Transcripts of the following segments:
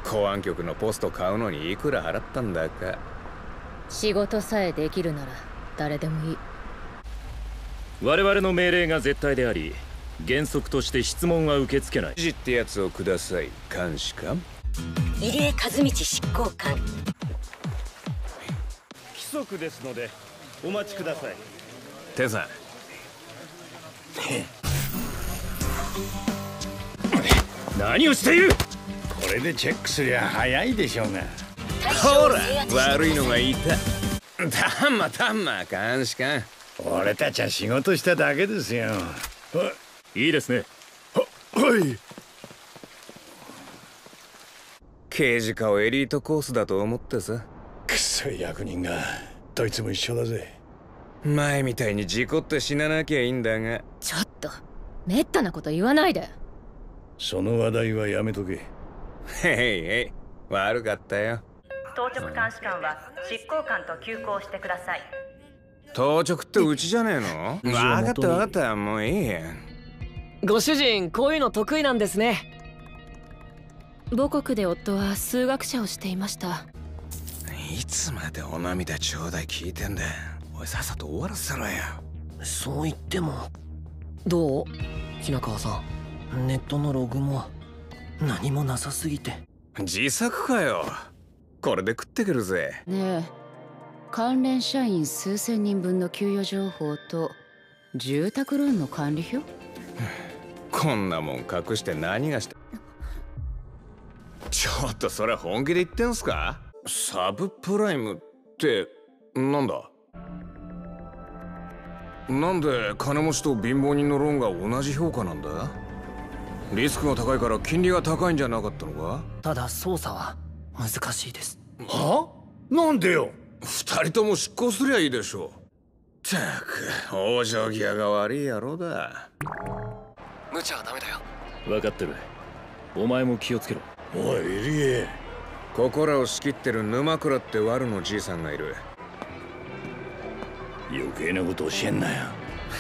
公安局のポスト買うのにいくら払ったんだか。 仕事さえできるなら誰でもいい。 我々の命令が絶対であり、原則として質問は受け付けない。 指示ってやつをください、監視官。 入江和道執行官。 規則ですのでお待ちください。 テンさん。 何をしている。 これでチェックすりゃ早いでしょうが。 ほら、悪いのがいた。たんま監視官。 俺たちは仕事しただけですよ。 いいですね。 はい。 刑事課をエリートコースだと思ってさ。 くそい役人がどいつも一緒だぜ。 前みたいに事故って死ななきゃいいんだが。 ちょっとめったなこと言わないで。 その話題はやめとけ。 へい、悪かったよ。 当直監視官は執行官と急行してください。 当直ってうちじゃねえの？分かった、もういいや。 ご主人、こういうの得意なんですね。 母国で夫は数学者をしていました。 いつまでお涙ちょうだい聞いてんだ。おい、さっさと終わらせろよ。 そう言っても。どう日中さん、ネットのログも何もなさすぎて。 自作かよ。これで食ってくるぜ。 ねえ、関連社員数千人分の給与情報と住宅ローンの管理表。 こんなもん隠して何がした。ちょっとそれ本気で言ってんすか？サブプライムってなんだ？なんで金持ちと貧乏人のローンが同じ評価なんだ？リスクが高いから金利が高いんじゃなかったのか？ ただ操作は難しいです。 は？なんでよ。 二人とも執行すりゃいいでしょ。たく往生際が悪い野郎だ。 無茶はダメだよ。 分かってる。お前も気をつけろ。 おいエリエ。 ここらを仕切ってる沼倉ってワルのじいさんがいる。 余計なこと教えんなよ。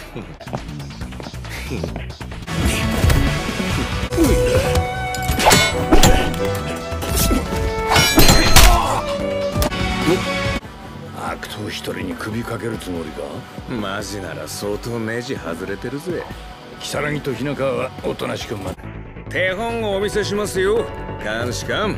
悪党一人に首かけるつもりか？ マジなら相当ネジ外れてるぜ。 如月と日中はおとなしく待て。 手本をお見せしますよ、監視官。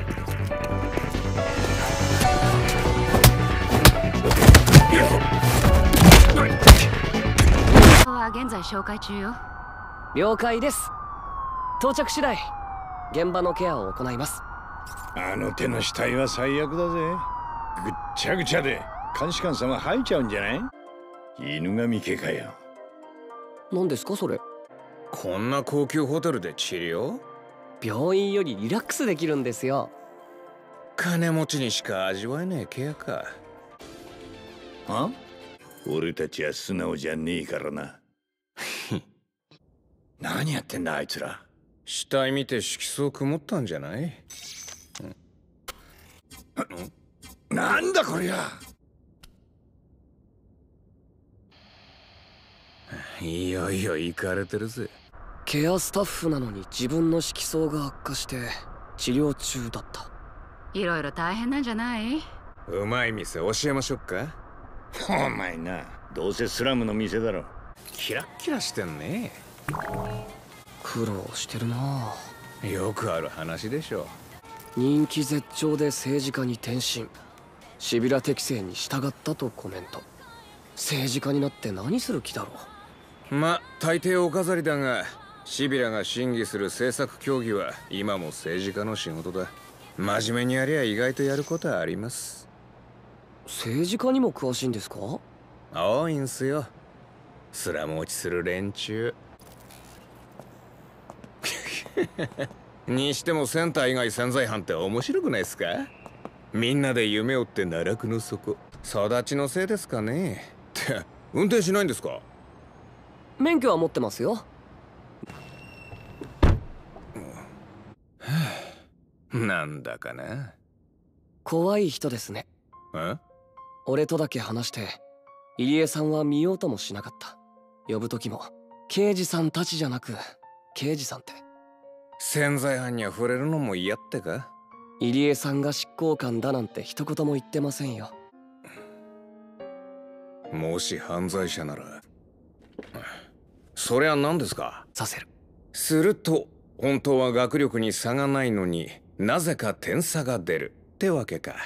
は現在紹介中よ。 了解です。到着次第現場のケアを行います。 あの手の死体は最悪だぜ。ぐっちゃぐちゃで監視官様吐いちゃうんじゃない？犬神家かよ。 何ですかそれ？ こんな高級ホテルで治療？ 病院よりリラックスできるんですよ。 金持ちにしか味わえねえケアか。 は？俺たちは素直じゃねえからな。何やってんだあいつら。 死体見て色素曇ったんじゃない？ なんだこりゃ。 いよいよ行かれてるぜ。 ケアスタッフなのに自分の色素が悪化して治療中だった。 いろいろ大変なんじゃない？ うまい店教えましょうか？ お前な、どうせスラムの店だろ。 キラッキラしてんね。 苦労してるな。 よくある話でしょ。 人気絶頂で政治家に転身、シビラ適正に従ったとコメント。政治家になって何する気だろう。ま、大抵お飾りだが、シビラが審議する政策協議は今も政治家の仕事だ。真面目にやりゃ意外とやることはあります。 政治家にも詳しいんですか？ 多いんすよ。スラム落ちする連中。にしてもセンター以外潜在犯って面白くないっすか？みんなで夢を追って奈落の底。育ちのせいですかね。って運転しないんですか？ 免許は持ってますよ。 なんだかな。 怖い人ですね。 え？ 俺とだけ話して入江さんは見ようともしなかった。呼ぶ時も刑事さんたちじゃなく刑事さんって。 潜在犯には触れるのも嫌ってか？ 入江さんが執行官だなんて一言も言ってませんよ。 もし犯罪者ならそりゃ何ですか？ させる。 すると本当は学力に差がないのになぜか点差が出るってわけか。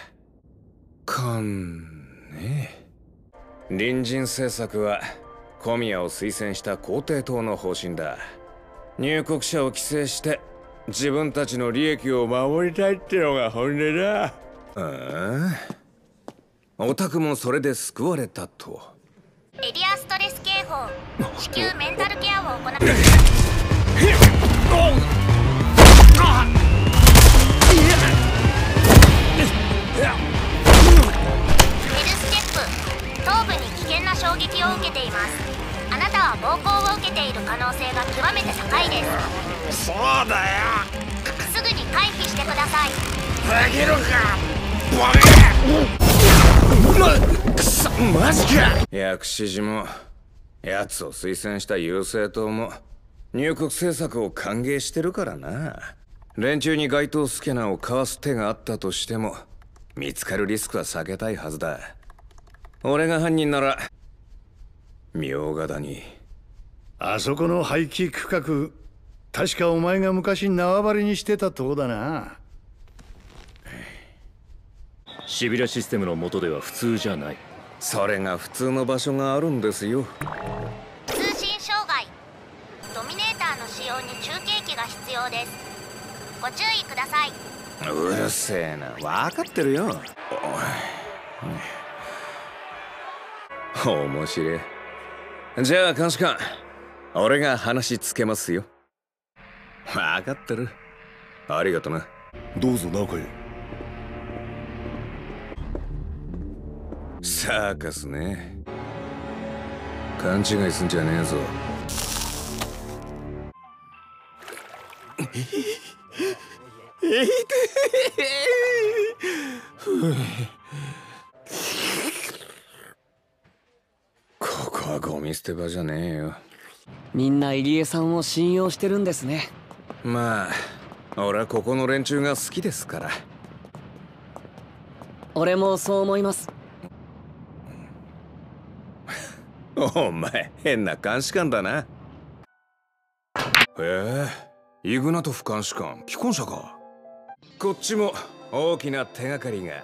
ね。隣人政策は小宮を推薦した皇帝党の方針だ。入国者を規制して自分たちの利益を守りたいってのが本音だ。オタクもそれで救われたと。 エリアストレス警報。至急メンタルケアを行って。ヘルステップ。頭部に危険な衝撃を受けています。あなたは暴行を受けている可能性が極めて高いです。 そうだよ。 すぐに回避してください。 できるか。 くそ、マジか。薬師寺も奴を推薦した優勢党も入国政策を歓迎してるからな。連中に街頭スキャナーをかわす手があったとしても見つかるリスクは避けたいはずだ。俺が犯人なら茗ヶ谷。 あそこの廃棄区画、確かお前が昔縄張りにしてたとこだな。 シビラシステムの下では普通じゃない。 それが普通の場所があるんですよ。 通信障害。ドミネーターの使用に中継機が必要です。ご注意ください。 うるせえな、分かってるよ。面白い。じゃあ監視官、俺が話つけますよ。分かってる。ありがとな。 どうぞ中へ。 サーカスね。勘違いすんじゃねえぞ。ここはゴミ捨て場じゃねえよ。 みんな入江さんを信用してるんですね。 まあ俺はここの連中が好きですから。 俺もそう思います。 お前変な監視官だな。イグナトフ監視官、既婚者か。こっちも大きな手がかりが。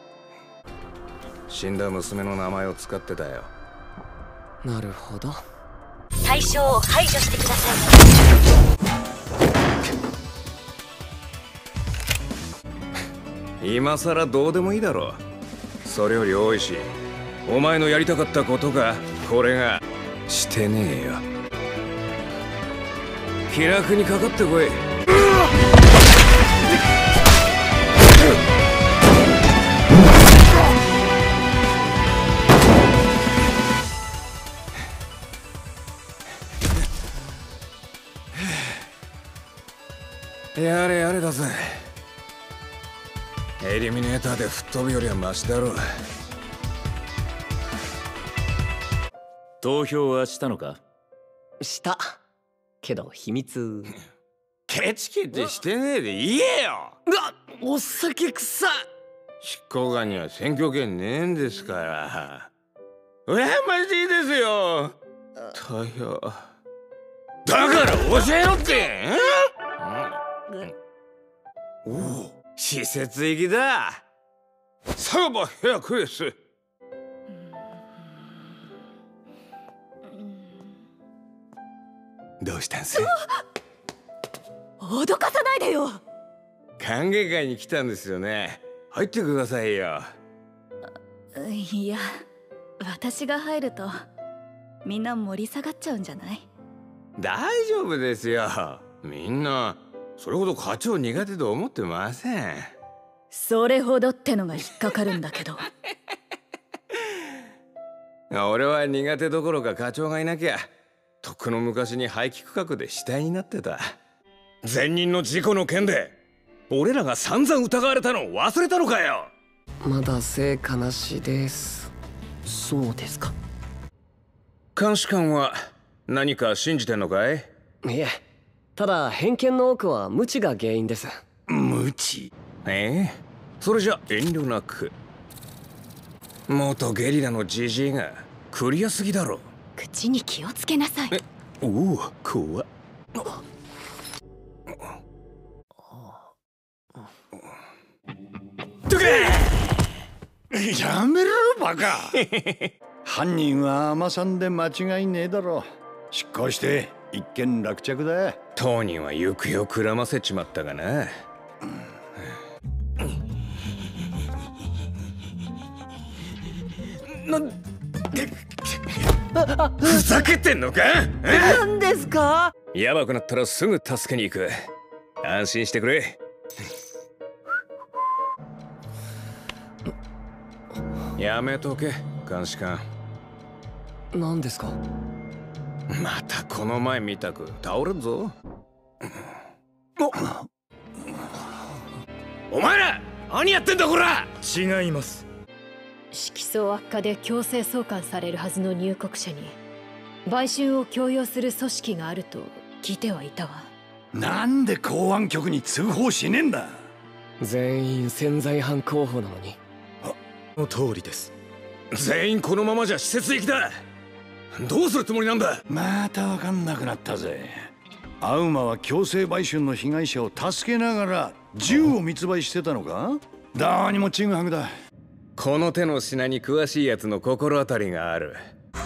死んだ娘の名前を使ってたよ。 なるほど。 対象を排除してください。今さらどうでもいいだろう。それより多いし、お前のやりたかったことがこれがしてねえよ。気楽にかかってこい。やれやれだぜ。エリミネーターで吹っ飛ぶよりはマシだろう。 投票はしたのか？ したけど秘密。 ケチケチしてねえで言えよ。 うわ、お酒臭っ。 執行官には選挙権ねえんですから。羨ましいですよ。投票だから教えろって。おお、施設行きだ。サーバーヘアクエス。どうしたんす？ 脅かさないでよ。 歓迎会に来たんですよね。入ってくださいよ。 いや、私が入るとみんな盛り下がっちゃうんじゃない？ 大丈夫ですよ。みんなそれほど課長苦手と思ってません。 それほどってのが引っかかるんだけど。 俺は苦手どころか課長がいなきゃとっくの昔に廃棄区画で死体になってた。前任の事故の件で俺らが散々疑われたの忘れたのかよ。 まだ成果なしです。そうですか。 監視官は何か信じてんのかい？ いえ、ただ偏見の多くは無知が原因です。 無知？ それじゃ遠慮なく。元ゲリラのジジイがクリアすぎだろ。 口に気をつけなさい。 おお、怖っ。どけ！ やめろバカ犯人は甘さんで間違いねえだろ。執行して一件落着だ。 当人は行方をくらませちまったがな。ふざけてんのか？ 何ですか？ やばくなったらすぐ助けに行く。安心してくれ。やめとけ、監視官。 何ですか？ またこの前みたく倒れんぞ。お前ら何やってんだこら！ 違います。 色相悪化で強制送還されるはずの入国者に売春を強要する組織があると聞いてはいたわ。 なんで公安局に通報しねえんだ。 全員潜在犯候補なのに。 の通りです。 全員このままじゃ施設行きだ。どうするつもりなんだ？ また分かんなくなったぜ。アウマは強制売春の被害者を助けながら銃を密売してたのか？どうにもちぐはぐだ。 この手の品に詳しいやつの心当たりがある。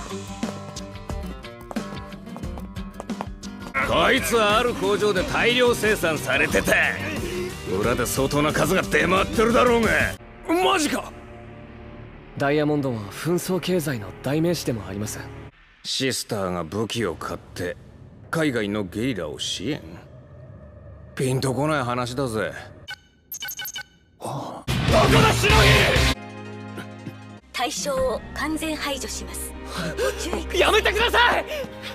こいつはある工場で大量生産されてた。裏で相当な数が出回ってるだろうが。マジか！ ダイヤモンドは紛争経済の代名詞でもあります。 シスターが武器を買って海外のゲリラを支援？ピンとこない話だぜ。 どこだしのぎ！対象を完全排除します。 やめてください！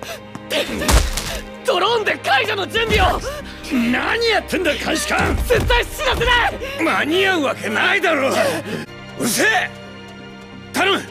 ドローンで解除の準備を！ 何やってんだ監視官！ 絶対死なせない！ 間に合うわけないだろう。うるせえ！頼む！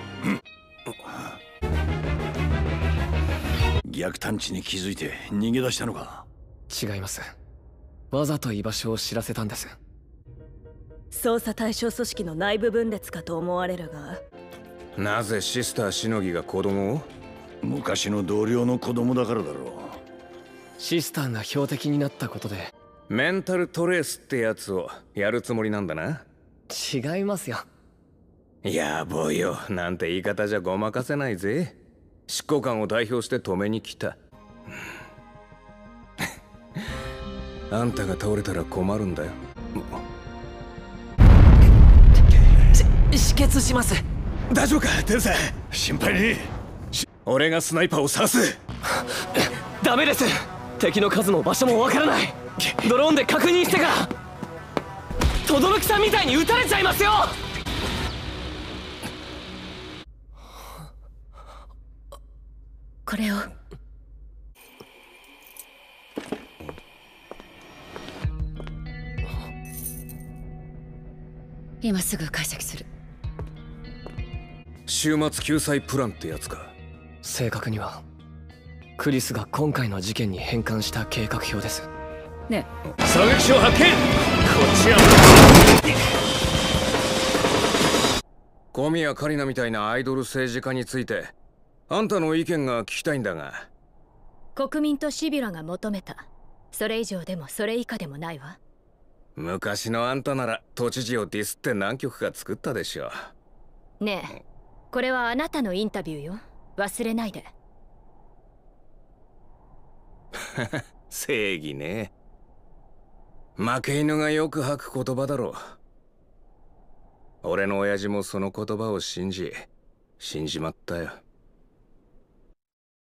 逆探知に気づいて逃げ出したのか？ 違います。わざと居場所を知らせたんです。 捜査対象組織の内部分裂かと思われるが。 なぜシスターしのぎが子供を？ 昔の同僚の子供だからだろう。 シスターが標的になったことで。 メンタルトレースってやつをやるつもりなんだな。 違いますよ。 野暮よなんて言い方じゃごまかせないぜ。執行官を代表して止めに来た。あんたが倒れたら困るんだよ。 止血します。 大丈夫か天才？ 心配ね。 俺がスナイパーを刺す。 ダメです。敵の数も場所もわからない。ドローンで確認してから轟さんみたいに撃たれちゃいますよ。 これを。今すぐ解析する。 終末救済プランってやつか？ 正確にはクリスが今回の事件に変換した計画表です。 ねえ、 狙撃手を発見。こっちや。小宮カリナみたいなアイドル政治家についてあんたの意見が聞きたいんだが。 国民とシビラが求めた。それ以上でもそれ以下でもないわ。 昔のあんたなら都知事をディスって何曲か作ったでしょ。 ねえ、これはあなたのインタビューよ。忘れないで。 正義ね。負け犬がよく吐く言葉だろう。俺の親父もその言葉を信じまったよ。